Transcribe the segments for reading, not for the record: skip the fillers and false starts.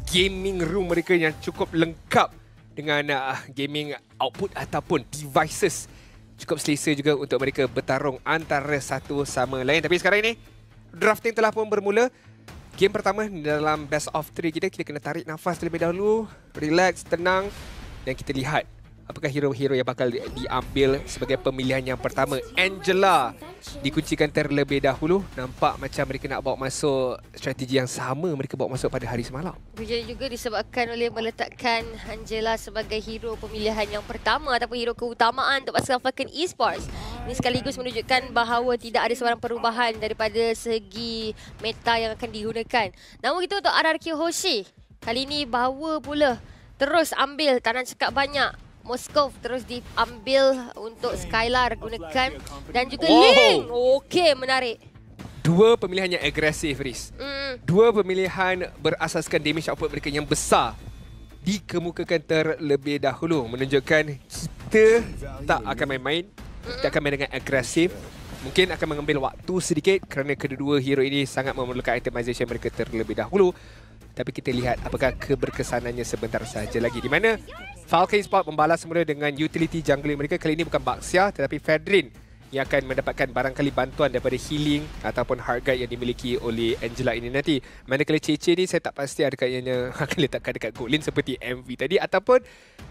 gaming room mereka yang cukup lengkap dengan gaming output ataupun devices. Cukup selesa juga untuk mereka bertarung antara satu sama lain. Tapi sekarang ini, drafting telah pun bermula. Game pertama dalam best of 3 kita kena tarik nafas terlebih dahulu. Relax, tenang. Dan kita lihat apakah hero-hero yang bakal diambil sebagai pemilihan yang pertama. Angela dikuncikan terlebih dahulu. Nampak macam mereka nak bawa masuk strategi yang sama mereka bawa masuk pada hari semalam. Jadi juga disebabkan oleh meletakkan Angela sebagai hero pemilihan yang pertama ataupun hero keutamaan untuk pasukan Falcon Esports. Ini sekaligus menunjukkan bahawa tidak ada sebarang perubahan daripada segi meta yang akan digunakan. Namun kita untuk RRQ Hoshi, kali ini bawa pula terus ambil tanah cekak banyak. Moskov terus diambil untuk Skylar gunakan dan juga Ling. Okey, menarik. Dua pemilihan yang agresif, Riz. Dua pemilihan berasaskan damage output mereka yang besar dikemukakan terlebih dahulu. Menunjukkan kita tak akan main-main. Kita akan main dengan agresif. Mungkin akan mengambil waktu sedikit kerana kedua-dua hero ini sangat memerlukan itemization mereka terlebih dahulu. Tapi kita lihat apakah keberkesanannya sebentar saja lagi. Di mana Falcon Esports membalas semula dengan utility jungler mereka. Kali ini bukan Baxia tetapi Fedrin yang akan mendapatkan barangkali bantuan daripada healing ataupun hard guide yang dimiliki oleh Angela ini nanti. Manakala CC ni saya tak pasti adakah ianya akan letakkan dekat Goblin seperti MV tadi ataupun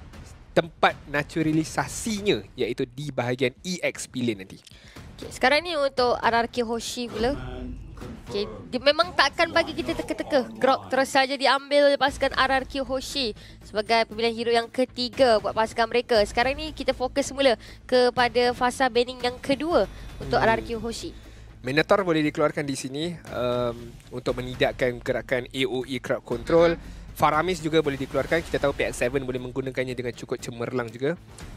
tempat naturalisasinya iaitu di bahagian EXP lane nanti. Okay, sekarang ni untuk RRQ Hoshi pula. Okay, dia memang takkan bagi kita teka-teka. Grok terus saja diambil oleh pasukan RRQ Hoshi sebagai pemilihan hero yang ketiga buat pasukan mereka. Sekarang ni kita fokus semula kepada fasa banning yang kedua untuk RRQ Hoshi. Minotaur boleh dikeluarkan di sini untuk menidakkan gerakan AOE crowd control. Faramis juga boleh dikeluarkan. Kita tahu PX7 boleh menggunakannya dengan cukup cemerlang juga.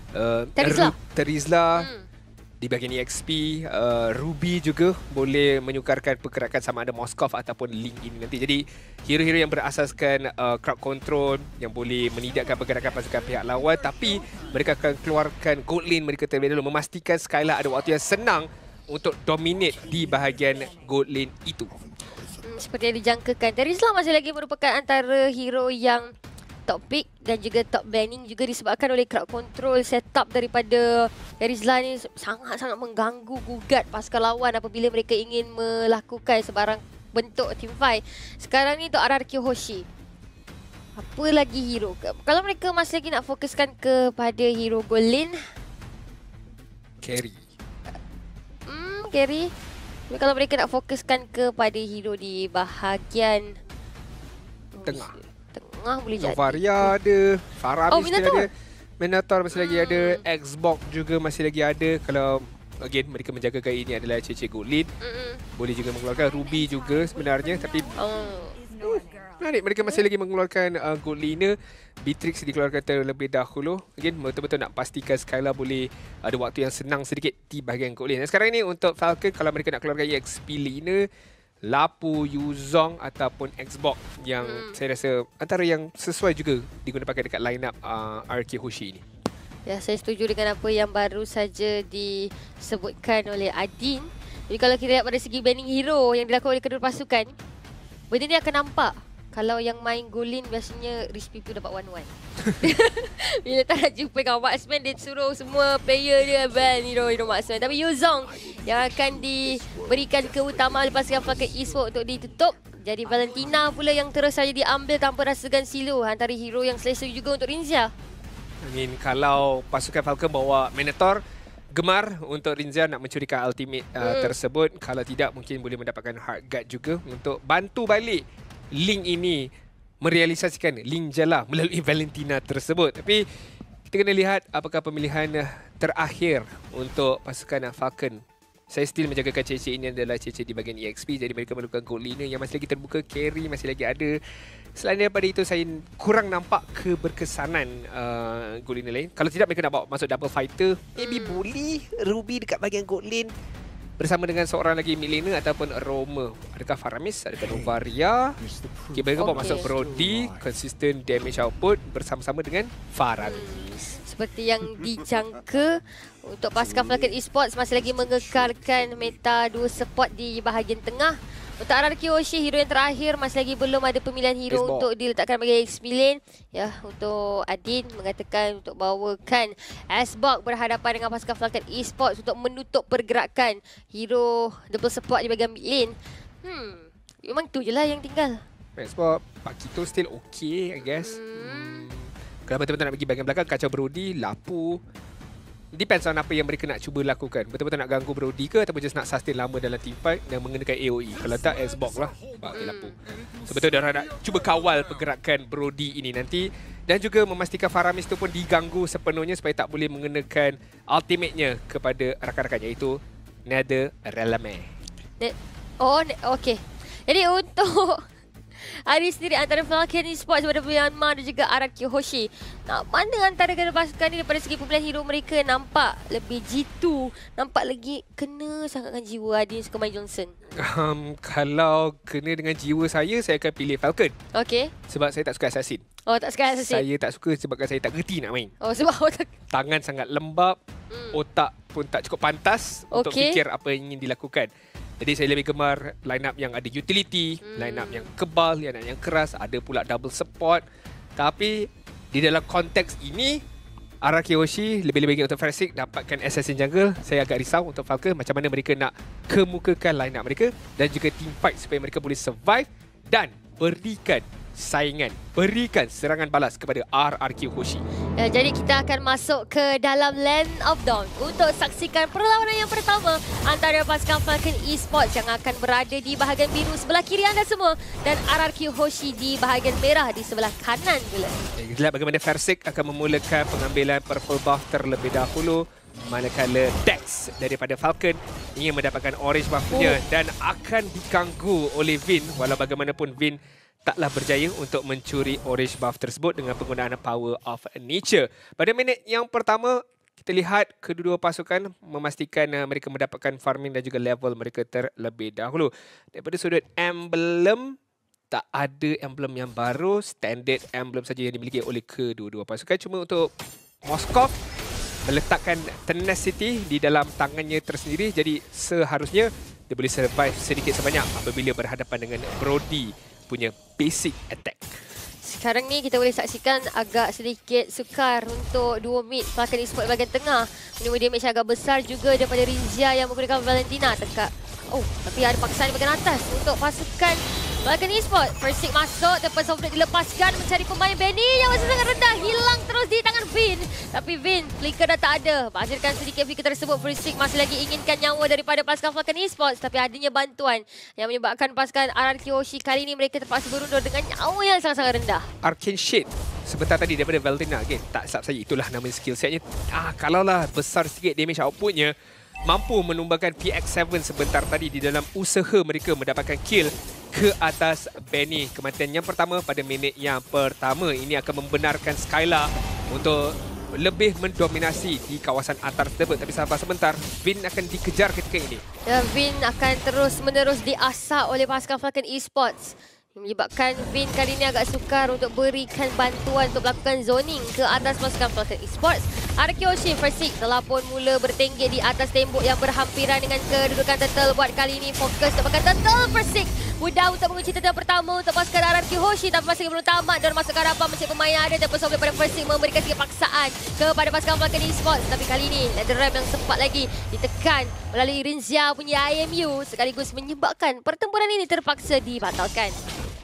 Terizla. Di bahagian EXP, Ruby juga boleh menyukarkan pergerakan sama ada Moskov ataupun Ling ini nanti. Jadi hero-hero yang berasaskan crowd control yang boleh menidakkan pergerakan pasukan pihak lawan, tapi mereka akan keluarkan gold lane mereka terlebih dahulu, memastikan Skylar ada waktu yang senang untuk dominate di bahagian gold lane itu. Seperti yang dijangkakan, Terizla masih lagi merupakan antara hero yang top pick dan juga top banning juga disebabkan oleh crowd control setup daripada Terizla ni sangat-sangat mengganggu gugat pasukan lawan apabila mereka ingin melakukan sebarang bentuk team fight. Sekarang ni untuk RRQ Hoshi, apa lagi hero? Kalau mereka masih lagi nak fokuskan kepada hero gold lane, Carry. Carry. Tapi kalau mereka nak fokuskan kepada hero di bahagian Tengah boleh jadi. Novaria ada, Faramis Minotaur. ada, Minotaur masih lagi ada, Xbox juga masih lagi ada. Kalau again mereka menjagakan ini adalah CC Gold Lane. Boleh juga mengeluarkan Ruby juga sebenarnya, tapi menarik mereka masih lagi mengeluarkan Gold Lane. Beatrix dikeluarkan terlebih dahulu. Again betul-betul nak pastikan Skylar boleh ada waktu yang senang sedikit di bahagian Gold Lane. Dan sekarang ini untuk Falcon, kalau mereka nak keluarkan EXP Lane, Lapu, Yuzong ataupun Xbox yang saya rasa antara yang sesuai juga digunakan dekat line up RRQ Hoshi ini. Ya, saya setuju dengan apa yang baru saja disebutkan oleh Adin. Jadi kalau kita lihat pada segi banning hero yang dilakukan oleh kedua pasukan, benda ni akan nampak. Kalau yang main Golin biasanya Rich People dapat 1-1. Bila tak nak jumpa dengan marksman, dia suruh semua player dia ban hero marksman. Tapi Yuzong yang akan diberikan keutamaan lepas Falcon Esports untuk ditutup. Jadi Valentina pula yang terus saja diambil tanpa rasakan silo. Antara hero yang selesa juga untuk Rinzia. Kalau pasukan Falcon bawa Minotaur, gemar untuk Rinzia nak mencurikan ultimate tersebut. Kalau tidak, mungkin boleh mendapatkan hard guard juga untuk bantu balik Link ini merealisasikan Link Jala melalui Valentina tersebut. Tapi kita kena lihat apakah pemilihan terakhir untuk pasukan Falcon. Saya still menjagakan CC ini adalah CC di bahagian EXP. Jadi mereka memerlukan gold lane yang masih lagi terbuka. Carry masih lagi ada. Selain daripada itu, saya kurang nampak keberkesanan gold lane lain. Kalau tidak, mereka nak bawa masuk double fighter. Maybe boleh Ruby dekat bahagian gold lane bersama dengan seorang lagi mid laner ataupun Roma. Adakah Faramis? Adakah Novaria? Okay, mereka bawa masuk Brody. Consistent damage output bersama-sama dengan Faramis. Seperti yang dijangka untuk pasukan Falcon Esports masih lagi mengekalkan meta dua support di bahagian tengah Untuk RRQ Hoshi, hero yang terakhir masih lagi belum ada pemilihan hero Baseball. untuk diletakkan bagi X-Million. Ya, untuk Adin mengatakan untuk bawakan Asbok berhadapan dengan pasukan Falcon Esports untuk menutup pergerakan hero double support di bahagian mid lane. Memang tu je lah yang tinggal. Sebab Pakito still okay, I guess. Kalau betul-betul nak pergi bahagian belakang, kacau Brody, lapu. Depends on apa yang mereka nak cuba lakukan. Betul-betul nak ganggu Brody ke ataupun just nak sustain lama dalam team fight dan mengenakan AOE. Kalau tak, Xbox lah. Pakai lapu. Sebetulnya diorang nak cuba kawal pergerakan Brody ini nanti. Dan juga memastikan Faramis tu pun diganggu sepenuhnya supaya tak boleh mengenakan ultimate-nya kepada rakan-rakannya, iaitu Nether Realme. Okay. Jadi untuk hari sendiri antara Falcon Esports daripada Myanmar dan juga RRQ Hoshi, mana antara kedua pasukan ni daripada segi pemilihan hero mereka nampak lebih jitu, nampak lagi kena sangatkan jiwa Adin suka main Johnson? Kalau kena dengan jiwa saya akan pilih Falcon. Okay. Sebab saya tak suka Assassin. Oh, tak suka Assassin? Saya tak suka sebabkan saya tak gerti nak main. Oh, sebab otak tangan sangat lembab, otak pun tak cukup pantas untuk fikir apa yang ingin dilakukan. Jadi saya lebih gemar line up yang ada utility, line up yang kebal, line up yang keras, ada pula double support. Tapi di dalam konteks ini, RRQ Hoshi lebih-lebih untuk Farsight dapatkan assassin jungle. Saya agak risau untuk Falcon macam mana mereka nak kemukakan line up mereka dan juga team fight supaya mereka boleh survive dan berikan serangan balas kepada RRQ Hoshi. Jadi kita akan masuk ke dalam Land of Dawn untuk saksikan perlawanan yang pertama antara pasukan Falcon Esports yang akan berada di bahagian biru sebelah kiri anda semua dan RRQ Hoshi di bahagian merah di sebelah kanan pula. Kita lihat bagaimana Farsight akan memulakan pengambilan purple buff terlebih dahulu, manakala Dex daripada Falcon ingin mendapatkan orange buff-nya dan akan diganggu oleh Vin, walau bagaimanapun Vin taklah berjaya untuk mencuri orange buff tersebut dengan penggunaan power of nature. Pada minit yang pertama, kita lihat kedua-dua pasukan memastikan mereka mendapatkan farming dan juga level mereka terlebih dahulu. Daripada sudut emblem, tak ada emblem yang baru, standard emblem saja yang dimiliki oleh kedua-dua pasukan. Cuma untuk Moskov meletakkan tenacity di dalam tangannya tersendiri, jadi seharusnya dia boleh survive sedikit sebanyak apabila berhadapan dengan Brody punya basic attack. Sekarang ni kita boleh saksikan agak sedikit sukar untuk dua mid Falcon Esports bahagian tengah. Menerima damage agak besar juga daripada Rinzia yang menggunakan Valentina tekak. Oh, tapi ada paksaan di bahagian atas untuk pasukan Falcon Esports. Farsight masuk, Tempest of Blade dilepaskan mencari pemain Benny yang masih sangat rendah. Hilang terus di tangan Vin. Tapi Vin, flicker dah tak ada. Menghasilkan sedikit flicker tersebut. Farsight masih lagi inginkan nyawa daripada pasukan Falcon Esports. Tapi adanya bantuan yang menyebabkan pasukan RRQ Hoshi kali ini mereka terpaksa berundur dengan nyawa yang sangat-sangat rendah. Arcane Shade sebentar tadi daripada Valentina. Again, tak silap saya, itulah nama skill setnya. Kalaulah besar sikit damage outputnya, mampu menumbangkan PX7 sebentar tadi di dalam usaha mereka mendapatkan kill ke atas Benny. Kematian yang pertama pada minit yang pertama ini akan membenarkan Skylar untuk lebih mendominasi di kawasan atas tersebut. Tapi sabar sebentar, Vin akan dikejar ketika ini. Dan Vin akan terus-menerus diasak oleh pasukan Falcon Esports. Menyebabkan Vin kali ini agak sukar untuk berikan bantuan untuk melakukan zoning ke atas pasukan Falcon Esports. RRQ Hoshi Farsight telah pun mula bertenggek di atas tembok yang berhampiran dengan kedudukan turtle. Buat kali ini fokus dapatkan turtle. Farsight mudah untuk mengunci turtle pertama untuk pasukan RRQ Hoshi, tapi masih belum tamat dan masuk ke hadapan mencari pemain yang ada. Dan pesawat daripada Farsight memberikan sedikit paksaan kepada pasukan Falcon Esports. Tapi kali ini NetherRealm yang sempat lagi ditekan melalui Rinzia punya IMU sekaligus menyebabkan pertempuran ini terpaksa dibatalkan.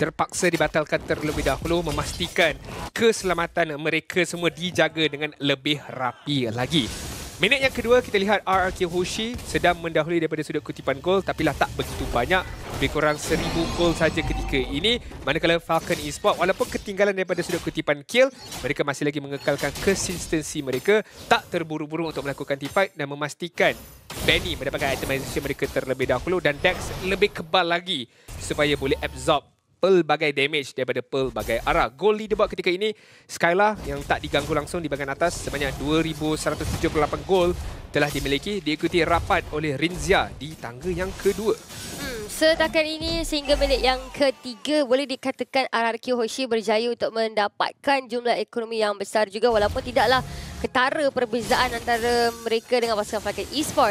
Terlebih dahulu, memastikan keselamatan mereka semua dijaga dengan lebih rapi lagi. Minit yang kedua, kita lihat RRQ Hoshi sedang mendahului daripada sudut kutipan gol, tapi lah tak begitu banyak, lebih kurang 1000 gol saja ketika ini. Manakala Falcon Esports walaupun ketinggalan daripada sudut kutipan kill, mereka masih lagi mengekalkan konsistensi mereka, tak terburu-buru untuk melakukan team fight dan memastikan Benny mendapatkan itemization mereka terlebih dahulu dan Dex lebih kebal lagi supaya boleh absorb pelbagai damage daripada pelbagai arah. Gol leaderboard ketika ini, Skylar yang tak diganggu langsung di bahagian atas sebanyak 2178 gol telah dimiliki, diikuti rapat oleh Rinzia di tangga yang kedua. Setakat ini sehingga minit yang ketiga boleh dikatakan RRQ Hoshi berjaya untuk mendapatkan jumlah ekonomi yang besar juga, walaupun tidaklah ketara perbezaan antara mereka dengan pasukan Falcon Esports.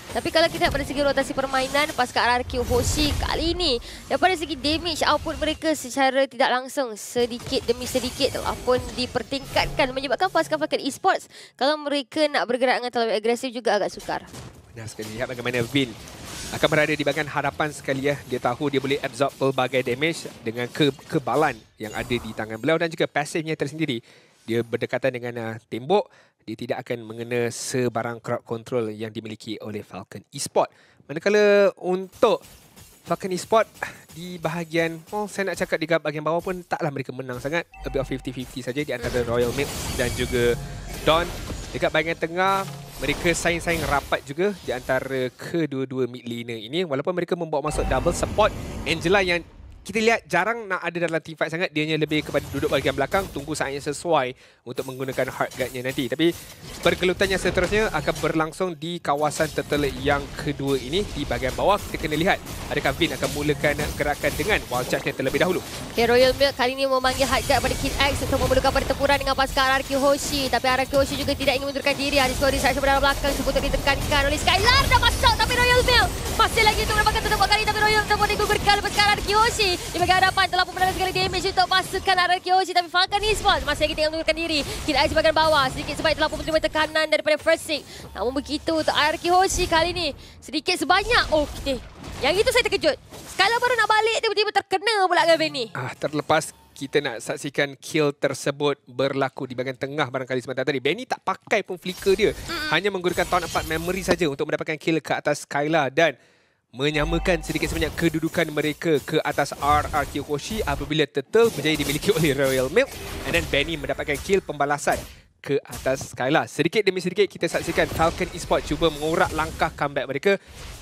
Tapi kalau kita lihat pada segi rotasi permainan, pasukan RRQ Hoshi kali ini daripada segi damage output mereka secara tidak langsung sedikit demi sedikit walaupun dipertingkatkan, menyebabkan pasukan Falcon Esports kalau mereka nak bergerak dengan terlalu agresif juga agak sukar. Benar sekali. Lihat bagaimana Vin akan berada di bahagian hadapan sekali ya. Dia tahu dia boleh absorb pelbagai damage dengan kebalan yang ada di tangan beliau dan juga pasifnya tersendiri. Dia berdekatan dengan tembok, dia tidak akan mengena sebarang crowd control yang dimiliki oleh Falcon Esports. Manakala untuk Falcon Esports di bahagian, saya nak cakap di bahagian bawah pun taklah mereka menang sangat. A bit of 50-50 saja di antara Royal Milk dan juga Dawn. Dekat bahagian tengah, mereka saing-saing rapat juga di antara kedua-dua mid laner ini. Walaupun mereka membawa masuk double support, Angela yang kita lihat jarang nak ada dalam team fight sangat. Dia hanya lebih kepada duduk bahagian belakang, tunggu saat yang sesuai untuk menggunakan hard guard-nya nanti. Tapi pergelutan yang seterusnya akan berlangsung di kawasan turtle yang kedua ini. Di bahagian bawah kita kena lihat adakah Vin akan mulakan gerakan dengan wild charge-nya terlebih dahulu. Okay, Royal Milk kali ini memanggil hard guard pada Kid X untuk memerlukan pertempuran dengan pasukan RRQ Hoshi. Tapi RRQ Hoshi juga tidak ingin mundurkan diri. Ada sebuah distraction pada belakang sebut untuk ditekankan oleh Skylar. Dah masuk tapi Royal Milk masih lagi untuk mendapatkan tetap kali. Tapi Royal Milk digugurkan oleh pasukan RRQ Hoshi. Di bahagian hadapan telah pun mendapat sekali damage untuk pasukan RRQ Hoshi. Tapi Falcon Esports masih lagi tinggal mengundurkan diri. Kid X di bahagian bawah sedikit sebaik telah pun menerima tekanan daripada First Six. Namun begitu untuk RRQ Hoshi kali ini sedikit sebanyak. Oh, yang itu saya terkejut. Skylar baru nak balik, tiba-tiba terkena pula dengan Benny. Terlepas kita nak saksikan kill tersebut berlaku di bahagian tengah barangkali sebentar tadi. Benny tak pakai pun flicker dia. Hanya menggunakan Town Apart Memory saja untuk mendapatkan kill ke atas Skylar dan menyamakan sedikit sebanyak kedudukan mereka ke atas RRQ Hoshi apabila Turtle berjaya dimiliki oleh Royal Milk. And then Benny mendapatkan kill pembalasan ke atas Skylar. Sedikit demi sedikit kita saksikan Falcon Esports cuba mengorak langkah comeback mereka,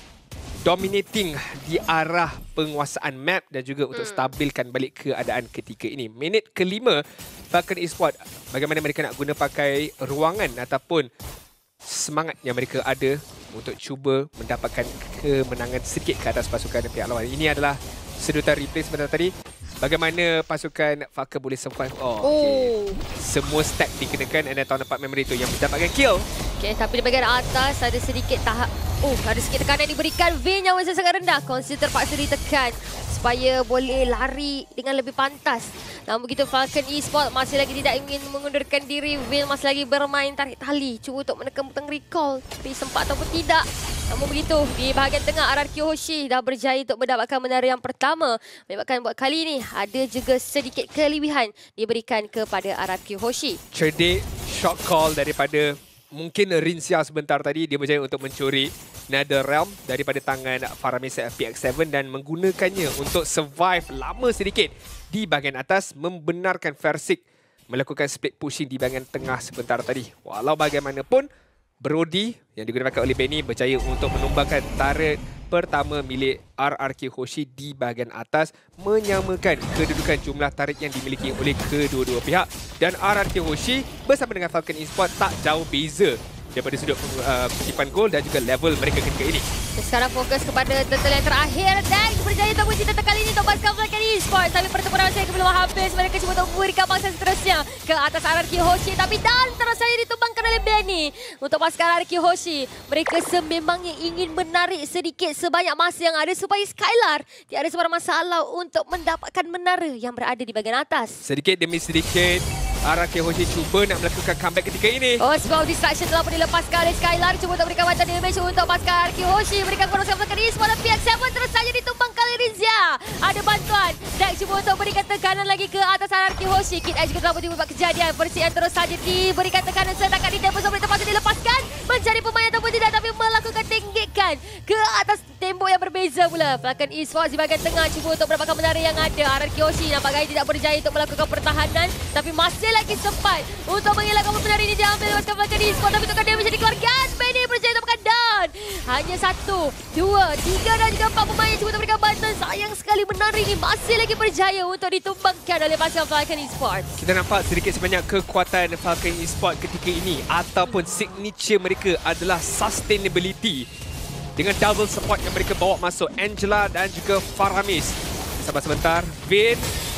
dominating di arah penguasaan map dan juga untuk stabilkan balik keadaan ketika ini. Minit kelima, Falcon Esports bagaimana mereka nak guna pakai ruangan ataupun semangat yang mereka ada untuk cuba mendapatkan kemenangan sedikit ke atas pasukan pihak lawan. Ini adalah sedutan replay sebentar tadi. Bagaimana pasukan Falcon boleh survive. Okay. Semua stack dikenakan and then Town Apart Memory tu yang mendapatkan kill. Okay, tapi di bahagian atas ada sedikit tahap. Ada sedikit tekanan diberikan. Vin yang masih sangat rendah. Konsil terpaksa ditekan supaya boleh lari dengan lebih pantas. Namun begitu Falcon Esports masih lagi tidak ingin mengundurkan diri. Vin masih lagi bermain tarik tali. Cuba untuk menekan butang recall. Tapi sempat ataupun tidak. Namun begitu di bahagian tengah RRQ Hoshi dah berjaya untuk mendapatkan menara yang pertama. Menyebabkan buat kali ini ada juga sedikit kelebihan diberikan kepada RRQ Hoshi. Cerdik shot call daripada mungkin Rinsia sebentar tadi. Dia berjaya untuk mencuri Nether Realm daripada tangan Faramis FPX7 dan menggunakannya untuk survive lama sedikit di bahagian atas, membenarkan Versik melakukan split pushing di bahagian tengah sebentar tadi. Walau bagaimanapun, Brody yang digunakan oleh Benny berjaya untuk menumbangkan turret pertama milik RRQ Hoshi di bahagian atas, menyamakan kedudukan jumlah turret yang dimiliki oleh kedua-dua pihak. Dan RRQ Hoshi bersama dengan Falcon Esports tak jauh beza daripada sudut kutipan gol dan juga level mereka ketika ini. Sekarang fokus kepada turtle yang terakhir dan berjaya untuk mencintai kali ini untuk pasukan Falcon Esports. Tapi pertempuran saya belum habis. Mereka cuba untuk memberikan bangsa seterusnya ke atas RRQ Hoshi. Tapi dan terus saja ditumbangkan oleh Benny. Untuk pasukan RRQ Hoshi, mereka sememangnya ingin menarik sedikit sebanyak masa yang ada supaya Skylar tiada sebarang masalah untuk mendapatkan menara yang berada di bahagian atas. Sedikit demi sedikit RRQ Hoshi cuba nak melakukan comeback ketika ini. Sebuah distraction telah pun dilepaskan oleh Skylar. Cuba untuk berikan bantuan damage untuk pasukan RRQ Hoshi. Berikan kepada Falcon Esports dan PX7 terus saja ditumbangkan oleh Rizia. Ada bantuan. Dex cuba untuk berikan tekanan lagi ke atas RRQ Hoshi. Kid X juga telah pun buat kejadian. Persik yang terus saja diberikan tekanan setakat di tempat sampai terpaksa dilepaskan. Mencari pemain ataupun tidak tapi melakukan tinggikan ke atas tembok yang berbeza pula. Falcon Esports di bahagian tengah cuba untuk mendapatkan menara yang ada. RRQ Hoshi nampak gaya tidak berjaya untuk melakukan pertahanan. Tapi masih lagi sempat untuk mengelakkan menara ini diambil oleh Falcon Esports. Tapi tukar damage dikeluarkan. Benny berjaya untuk makan down. Hanya 1, 2, 3 dan juga 4 pemain cuba untuk berikan bantuan. Sayang sekali menara ini masih lagi berjaya untuk ditumbangkan oleh pasukan Falcon Esports. Kita nampak sedikit sebanyak kekuatan Falcon Esports ketika ini ataupun signature mereka adalah sustainability. Dengan double support yang mereka bawa masuk Angela dan juga Faramis. Sabar sebentar. Vin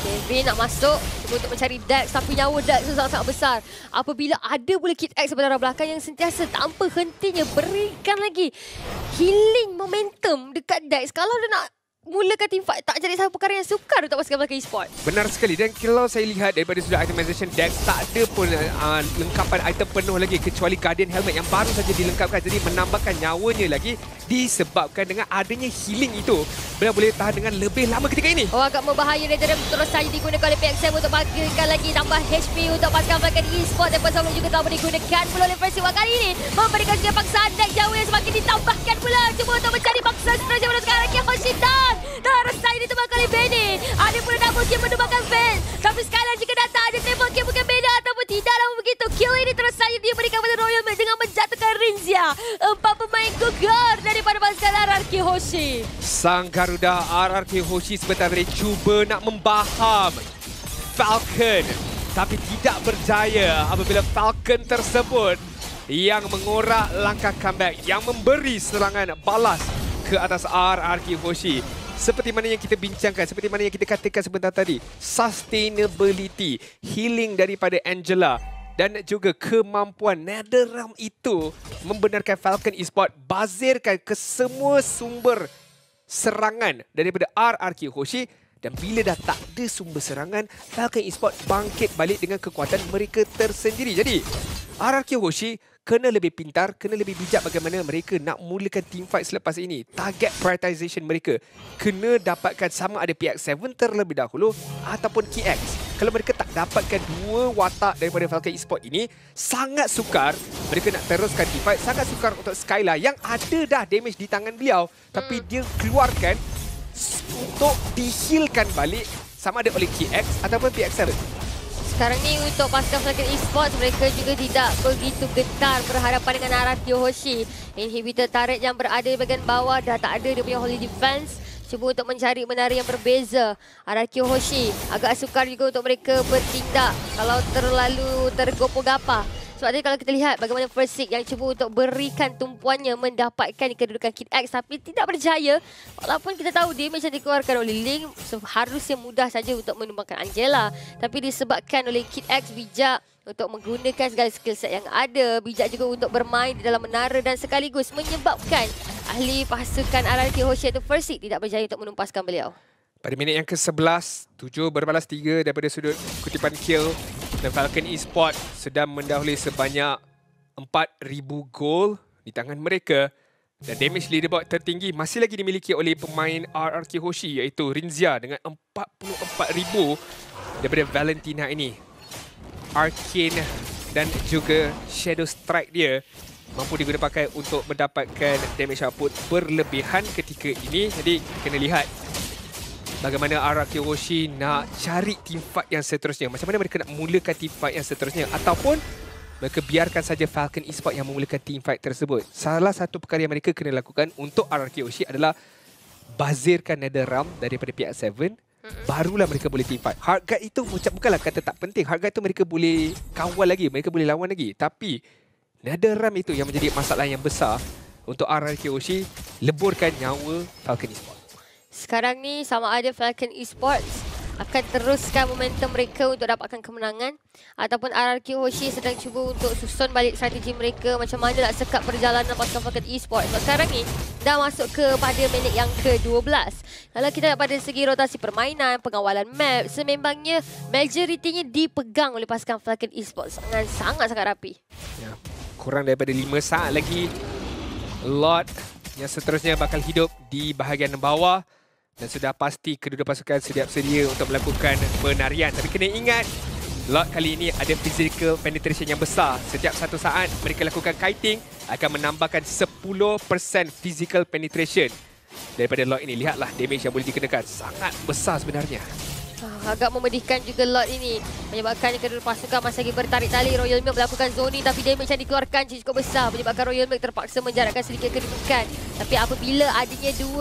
Kevin nak masuk cuba untuk mencari Dax tapi nyawa Dax itu sangat-sangat besar. Apabila ada pula Kid X sebelah belakang yang sentiasa tanpa hentinya berikan lagi healing momentum dekat Dax. Kalau dia nak mulakan team fight, tak jadi satu perkara yang sukar untuk pasukan belakang e-sport. Benar sekali. Dan kalau saya lihat daripada sudut itemization, Dax tak ada pun lengkapan item penuh lagi kecuali Guardian Helmet yang baru saja dilengkapkan. Jadi menambahkan nyawanya lagi disebabkan dengan adanya healing itu. Beliau boleh tahan dengan lebih lama ketika ini. Oh, agak membahaya dan terus saja digunakan oleh PXM untuk bangkitkan lagi tambah HP untuk pasukan belakang e-sport. Dan sebelum juga telah digunakan pula oleh Festival kali ini. Memberikan juga paksaan Dax jauh yang semakin ditambahkan pula. Cuba untuk mencari paksa seterusnya pada sekarang Kiyoshitan. Terus saya ditembak oleh Benny. Ada pula double kill menumbangkan Van. Tapi Skylar jika datang ada triple kill mungkin beda ataupun tidak. Namun begitu kill ini terus saja diberikan pada Royal Maid dengan menjatuhkan Rinzia. 4 pemain gugur daripada pasukan RRQ Hoshi. Sang Garuda RRQ Hoshi sebentar tadi cuba nak membaham Falcon. Tapi tidak berjaya apabila Falcon tersebut yang mengorak langkah comeback. Yang memberi serangan balas ke atas RRQ Hoshi. Seperti mana yang kita bincangkan, seperti mana yang kita katakan sebentar tadi. Sustainability, healing daripada Angela dan juga kemampuan NetherRealm itu membenarkan Falcon Esports bazirkan ke semua sumber serangan daripada RRQ Hoshi. Dan bila dah tak ada sumber serangan, Falcon Esports bangkit balik dengan kekuatan mereka tersendiri. Jadi, RRQ Hoshi kena lebih pintar, kena lebih bijak bagaimana mereka nak mulakan team fight selepas ini. Target prioritization mereka kena dapatkan sama ada PX7 terlebih dahulu ataupun KX. Kalau mereka tak dapatkan dua watak daripada Falcon Esports ini, sangat sukar mereka nak teruskan team fight. Sangat sukar untuk Skylar yang ada dah damage di tangan beliau. Tapi dia keluarkan untuk dihilkan balik sama ada oleh KX ataupun PX7. Sekarang ni untuk pasukan Falcon Esports, mereka juga tidak begitu gentar berhadapan dengan RRQ Hoshi. Inhibitor turret yang berada di bahagian bawah dah tak ada dia punya holy defense. Cuba untuk mencari menara yang berbeza. RRQ Hoshi agak sukar juga untuk mereka bertindak kalau terlalu tergopoh-gapah. Sebab tadi kalau kita lihat bagaimana First Seek yang cuba untuk berikan tumpuannya mendapatkan kedudukan Kid X tapi tidak berjaya. Walaupun kita tahu damage yang dikeluarkan oleh Ling seharusnya mudah saja untuk menumbangkan Angela. Tapi disebabkan oleh Kid X bijak untuk menggunakan segala skill set yang ada. Bijak juga untuk bermain di dalam menara dan sekaligus menyebabkan ahli pasukan RRQ Hoshi iaitu First Seek tidak berjaya untuk menumpaskan beliau. Pada minit yang ke-11, 7 berbalas 3 daripada sudut kutipan kill. Dan Falcon Esports sedang mendahului sebanyak 4,000 gol di tangan mereka. Dan damage leaderboard tertinggi masih lagi dimiliki oleh pemain RRQ Hoshi iaitu Rinzia dengan 44,000 daripada Valentina ini. Arcane dan juga Shadow Strike dia mampu digunakan pakai untuk mendapatkan damage output berlebihan ketika ini. Jadi kena lihat bagaimana RRQ Hoshi nak cari team fight yang seterusnya. Macam mana mereka nak mulakan team fight yang seterusnya. Ataupun mereka biarkan saja Falcon Esports yang memulakan team fight tersebut. Salah satu perkara yang mereka kena lakukan untuk RRQ Hoshi adalah bazirkan NetherRealm daripada pihak 7. Barulah mereka boleh team fight. Hard guard itu bukanlah kata tak penting. Hard guard itu mereka boleh kawal lagi. Mereka boleh lawan lagi. Tapi NetherRealm itu yang menjadi masalah yang besar untuk RRQ Hoshi leburkan nyawa Falcon Esports. Sekarang ni sama ada Falcon Esports akan teruskan momentum mereka untuk dapatkan kemenangan ataupun RRQ Hoshi sedang cuba untuk susun balik strategi mereka macam mana nak sekat perjalanan pasukan Falcon Esports. Sebab sekarang ni dah masuk kepada minit yang ke-12. Kalau kita lihat pada segi rotasi permainan, pengawalan map, sememangnya majoritinya dipegang oleh pasukan Falcon Esports dengan sangat-sangat rapi. Ya, kurang daripada 5 saat lagi Lord yang seterusnya bakal hidup di bahagian bawah. Dan sudah pasti kedua pasukan sedia untuk melakukan penarian. Tapi kena ingat, Lord kali ini ada physical penetration yang besar. Setiap satu saat mereka lakukan kiting akan menambahkan 10% physical penetration daripada Lord ini. Lihatlah damage yang boleh dikenakan. Sangat besar sebenarnya. Agak memedihkan juga Lord ini. Menyebabkan kedua pasukan masih lagi bertarik tali. Royal Milk melakukan zoning tapi damage yang dikeluarkan cukup besar. Menyebabkan Royal Milk terpaksa menjarakkan sedikit kedudukan. Tapi apabila adanya dua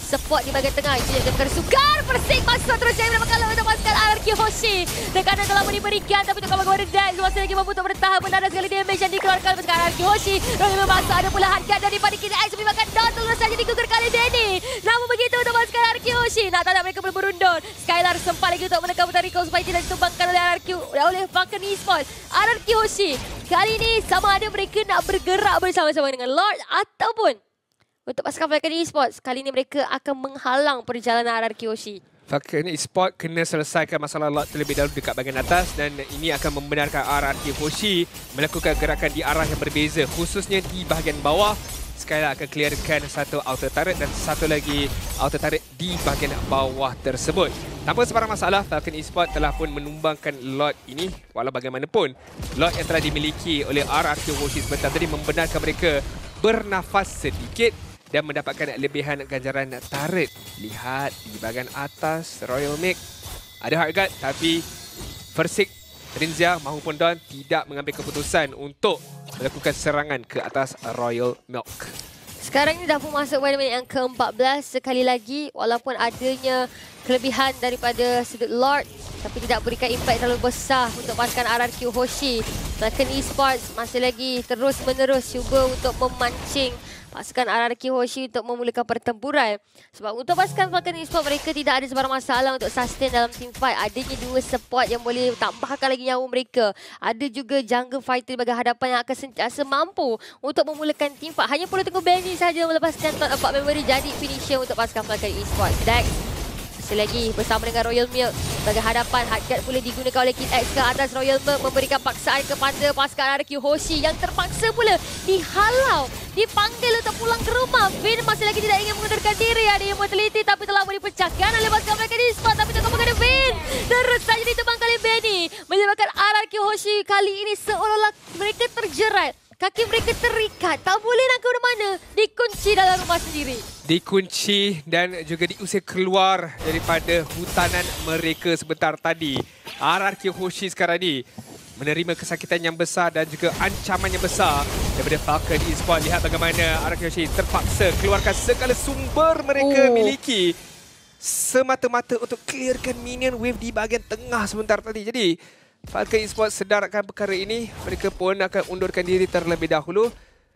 support di bahagian tengah. Itu yang dia sukar. Persik masuk terus yang mendapatkan untuk pasukan RRQ Hoshi. Tekanan telah diberikan tapi untuk bagaimana Dex masih lagi mampu untuk bertahan. Benar sekali damage yang dikeluarkan pasukan RRQ Hoshi. Royal masuk ada pula harga daripada Kid X. Menyebabkan down terus saja digugurkan oleh Benny. Namun begitu untuk pasukan RRQ Hoshi. Nak tak nak mereka berundun. Skylar sempat lagi untuk menekan putar recall supaya tidak ditumbangkan oleh RRQ. Oleh Falcon Esports. RRQ Hoshi. Kali ini sama ada mereka nak bergerak bersama-sama dengan Lord ataupun untuk pasukan Falcon Esports, kali ini mereka akan menghalang perjalanan RRQ Hoshi. Falcon Esports kena selesaikan masalah lot terlebih dahulu dekat bahagian atas dan ini akan membenarkan RRQ Hoshi melakukan gerakan di arah yang berbeza, khususnya di bahagian bawah. Skylar akan clearkan satu outer turret dan satu lagi outer turret di bahagian bawah tersebut. Tanpa sebarang masalah, Falcon Esports telah pun menumbangkan lot ini. Walau bagaimanapun, lot yang telah dimiliki oleh RRQ Hoshi sebentar tadi membenarkan mereka bernafas sedikit dan mendapatkan lebihan ganjaran turret. Lihat di bahagian atas, Royal Milk ada hard guard tapi Versik, Rinzia mahupun Don tidak mengambil keputusan untuk melakukan serangan ke atas Royal Milk. Sekarang ini dah pun masuk pada minit yang ke-14 sekali lagi. Walaupun adanya kelebihan daripada sudut Lord tapi tidak berikan impact terlalu besar untuk pasukan RRQ Hoshi. Falcon Esports masih lagi terus-menerus cuba untuk memancing pasukan RRQ Hoshi untuk memulakan pertempuran. Sebab untuk pasukan Falcon Esports mereka tidak ada sebarang masalah untuk sustain dalam team fight. Adanya dua support yang boleh tambahkan lagi nyawa mereka. Ada juga jungle fighter di bahagian hadapan yang akan sentiasa mampu untuk memulakan team fight. Hanya perlu tunggu Benny saja melepaskan top 4 memory jadi finisher untuk pasukan Falcon Esports. Dex masih lagi bersama dengan Royal Milk. Bagi hadapan, hardguard pula digunakan oleh Kid X ke atas Royal Milk memberikan paksaan kepada pasukan RRQ Hoshi yang terpaksa pula dihalau, dipanggil untuk pulang ke rumah. Vin masih lagi tidak ingin mengundurkan diri. Ada yang meneliti tapi telah dipecahkan oleh pasukan mereka di spot. Tapi tengah menghadapi Vin. Terus saja ditebang kali Benny. Menyebabkan RRQ Hoshi kali ini seolah-olah mereka terjerat. Kaki mereka terikat. Tak boleh nak ke mana. Dikunci dalam rumah sendiri. Dikunci dan juga diusir keluar daripada hutanan mereka sebentar tadi. RRQ Hoshi sekarang ni menerima kesakitan yang besar dan juga ancaman yang besar daripada Falcon Esports. Lihat bagaimana RRQ Hoshi terpaksa keluarkan segala sumber mereka miliki semata-mata untuk clearkan minion wave di bahagian tengah sebentar tadi. Jadi Falcon Esports sedar akan perkara ini. Mereka pun akan undurkan diri terlebih dahulu,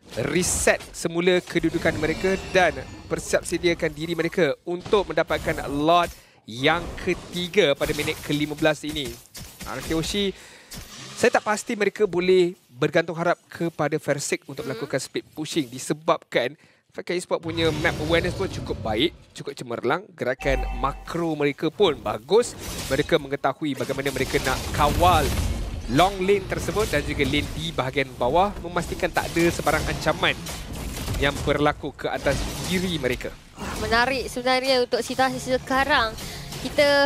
reset semula kedudukan mereka dan bersiap sediakan diri mereka untuk mendapatkan lot yang ketiga pada minit ke-15 ini. RRQ Hoshi, saya tak pasti mereka boleh bergantung harap kepada Versik untuk melakukan speed pushing disebabkan Falcon Esports punya map awareness pun cukup baik, cukup cemerlang. Gerakan makro mereka pun bagus. Mereka mengetahui bagaimana mereka nak kawal long lane tersebut dan juga lane di bahagian bawah, memastikan tak ada sebarang ancaman yang berlaku ke atas diri mereka. Menarik sebenarnya untuk situasi sekarang. Kita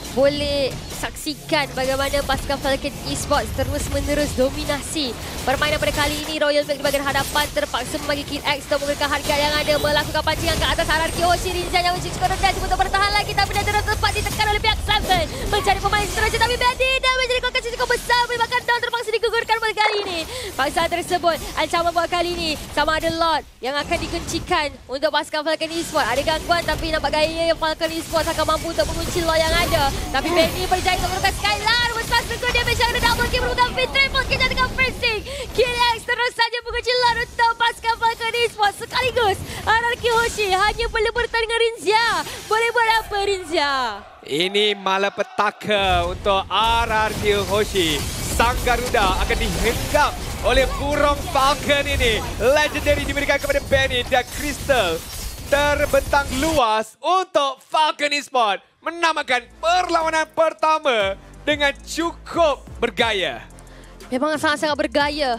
boleh saksikan bagaimana pasukan Falcon Esports terus-menerus dominasi permainan pada kali ini. Royal Milk di bahagian hadapan terpaksa membagi Kid X untuk menggunakan harga yang ada, melakukan pancingan ke atas RRQ Hoshi. Rinzia yang cukup rendah cuba untuk bertahan lagi tapi dia tepat ditekan oleh pihak Samson. Mencari pemain seterusnya tapi Benny dan menjadi kolokasi cukup besar menyebabkan down terpaksa digugurkan pada kali ini. Paksaan tersebut ancaman buat kali ini sama ada lot yang akan dikuncikan untuk pasukan Falcon Esports. Ada gangguan tapi nampak gaya yang Falcon Esports akan mampu untuk mengunci lot yang ada. Tapi Benny berjaya untuk menggunakan Skylar. Besar sekali damage yang ada double kill merupakan Fit triple kill dengan Versik. Kid X terus saja mengunci lot untuk pasukan Falcon Esports. Sekaligus RRQ Hoshi hanya perlu bertahan dengan Rinzia. Boleh buat apa Rinzia? Ini malapetaka untuk RRQ Hoshi. Sang Garuda akan dihenggam oleh burung Falcon ini. Legendary diberikan kepada Benny dan Crystal. Terbentang luas untuk Falcon Esports menamakan perlawanan pertama dengan cukup bergaya. Memang sangat-sangat bergaya.